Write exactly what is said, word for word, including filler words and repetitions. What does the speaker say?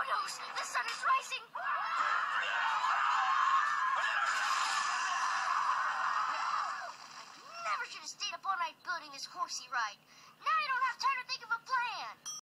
noes, the sun is rising. I never should have stayed up all night building this horsey ride. Now I don't have time to think of a plan.